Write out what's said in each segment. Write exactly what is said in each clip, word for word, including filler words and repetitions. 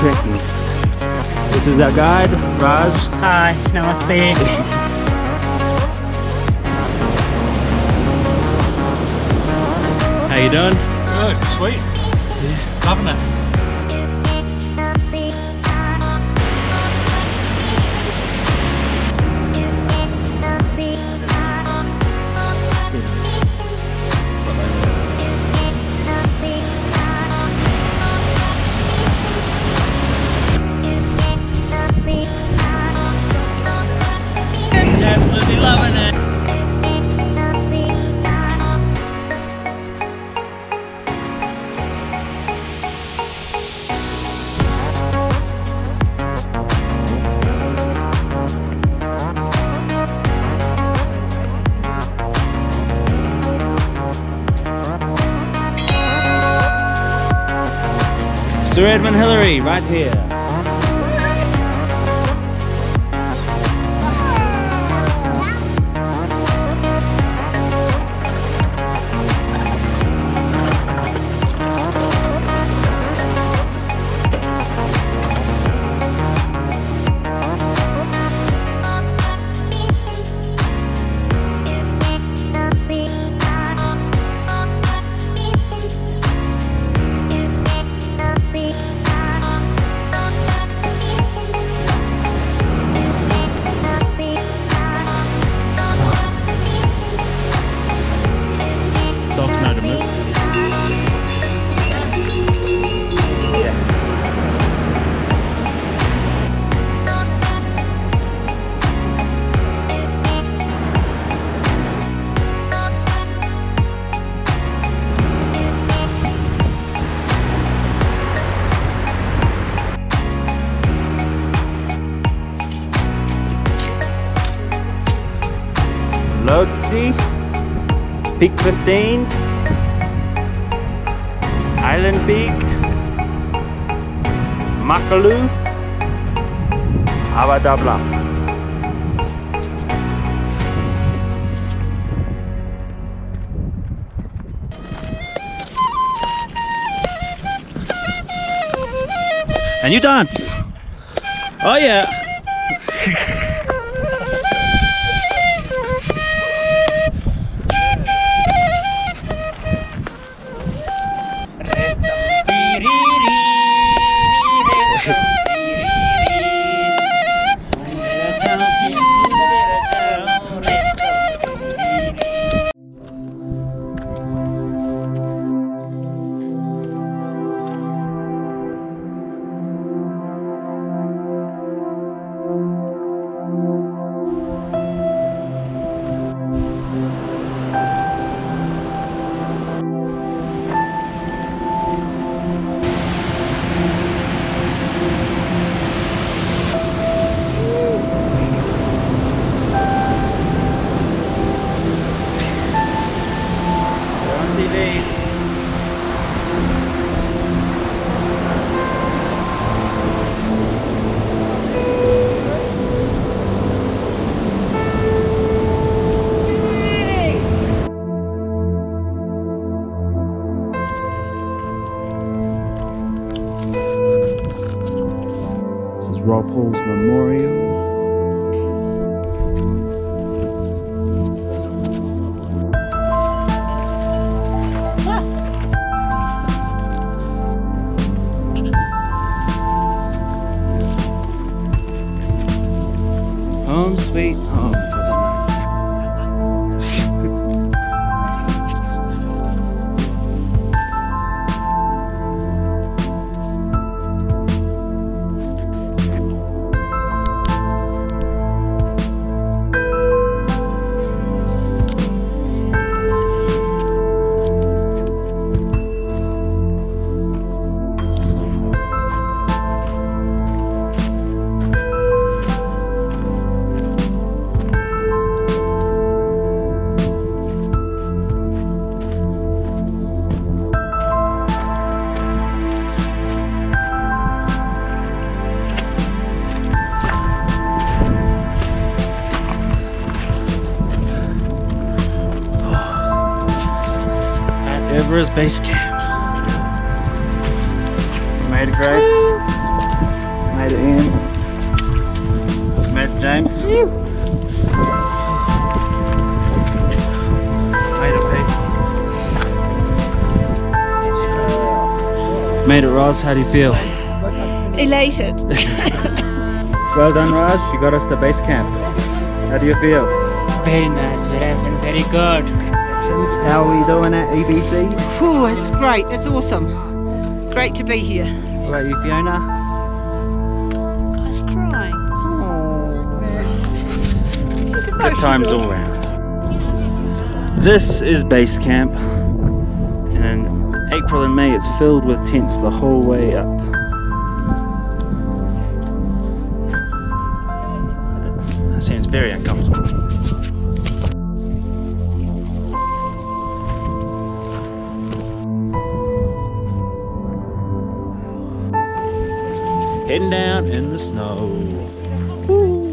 trekking. This is our guide, Raj. Hi, namaste. How you doing? Good, sweet. Yeah. Loving it. Absolutely loving it. Sir Edmund Hillary, right here. Dogs know to move. Yes. Lhotse, Peak fifteen, Island Peak, Makalu, Avadabla. And you dance. Oh yeah. Walpole's Memorial. Home sweet home for the night. Everest Base Camp. Made of grace. Made it in. Made it, James. Made it, Pete. Made it, Roz. How do you feel? Elated. Well done, Roz. You got us to base camp. How do you feel? Very nice, very, very good. How are we doing at E B C? Oh, it's great. It's awesome. Great to be here. What about you, Fiona? Guy's crying. Good times all round. This is base camp, and in April and May it's filled with tents the whole way up. That seems very uncomfortable. Heading down in the snow. Woo.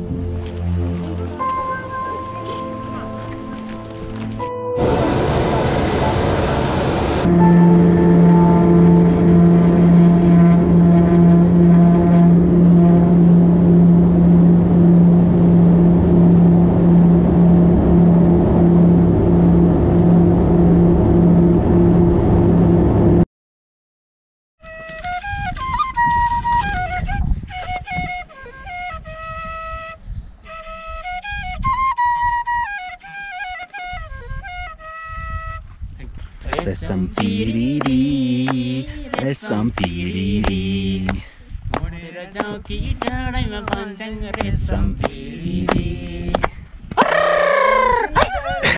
There's some P D D. There's some P D D. There's some P D D.